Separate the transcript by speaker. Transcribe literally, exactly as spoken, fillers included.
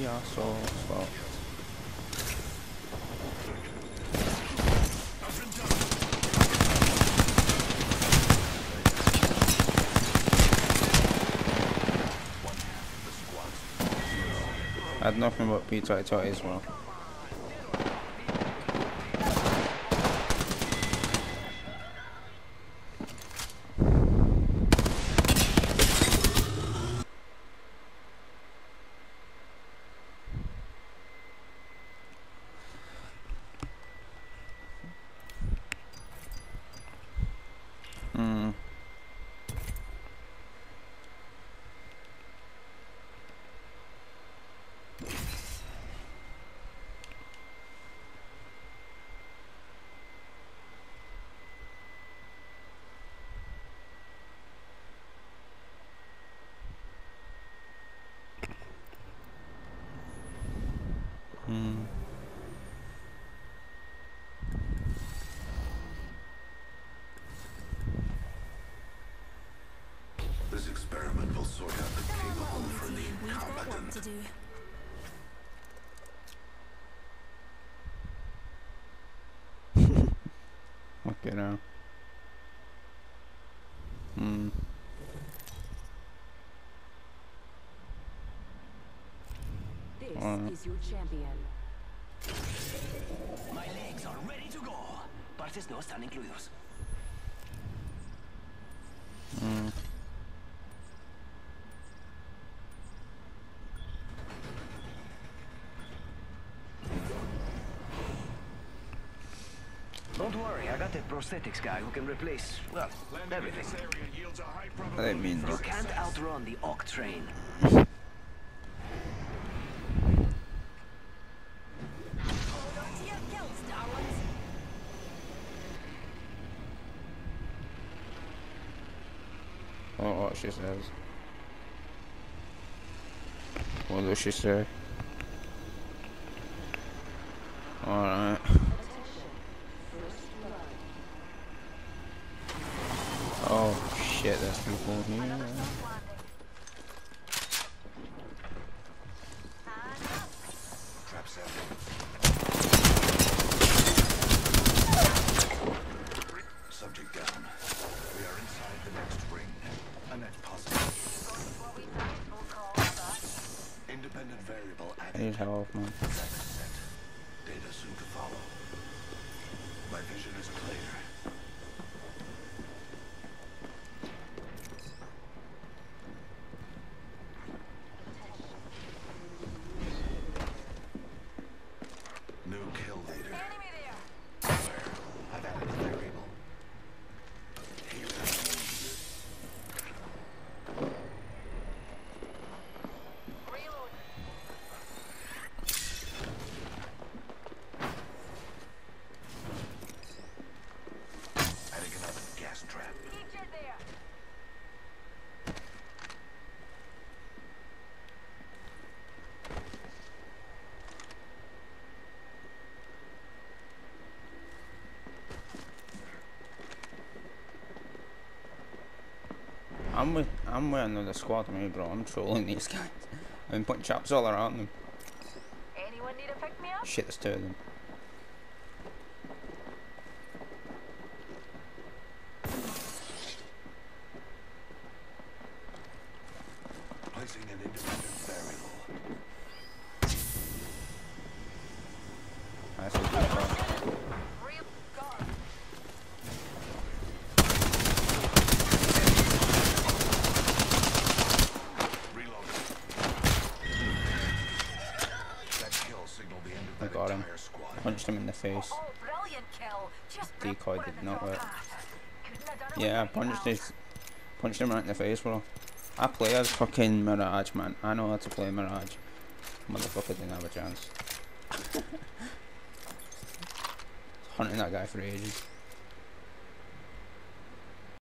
Speaker 1: are so slow. I had nothing but P twenty twenty as well. Hmm. Hmm.
Speaker 2: This experiment will sort out the capable from the incompetent.
Speaker 3: To do.
Speaker 1: Okay now. Hmm.
Speaker 3: This
Speaker 1: Alright.
Speaker 3: is your champion.
Speaker 4: My legs are ready to go. Partes no están incluidos.
Speaker 1: Hmm.
Speaker 4: Don't worry, I got that prosthetics guy who can replace, well, everything.
Speaker 1: I didn't mean
Speaker 4: You
Speaker 1: that.
Speaker 4: can't outrun the Ock train.
Speaker 1: Oh, what she says. What does she say? Alright. Oh shit, there's people here.
Speaker 2: Trap set. Subject down. We are inside the next ring. A net positive. Independent variable
Speaker 1: I
Speaker 2: added.
Speaker 1: need help, man.
Speaker 2: Set. Data soon to follow. My vision is clear. New kill leader. Where? I've added a variable. Healing wounds. Adding another gas trap.
Speaker 1: I'm with I'm with another squad with me, bro. I'm trolling these guys. I've been putting chaps all around them.
Speaker 3: Anyone need a pick me up?
Speaker 1: Shit, there's two of them.
Speaker 2: Placing an independent variable.
Speaker 1: That's a good one.
Speaker 3: Real guard.
Speaker 2: Reloading. That kill signaled the end of
Speaker 1: I
Speaker 2: that
Speaker 1: got him.
Speaker 2: entire squad.
Speaker 1: Punched him in the face.
Speaker 3: Oh, brilliant kill. Just
Speaker 1: Decoy
Speaker 3: ripped
Speaker 1: did
Speaker 3: one
Speaker 1: not
Speaker 3: in the
Speaker 1: work.
Speaker 3: path. Couldn't have done it
Speaker 1: Yeah, I
Speaker 3: without
Speaker 1: punched
Speaker 3: you,
Speaker 1: his, punched him right in the face, bro. I play as fucking Mirage, man. I know how to play Mirage. Motherfucker didn't have a chance. Hunting that guy for ages.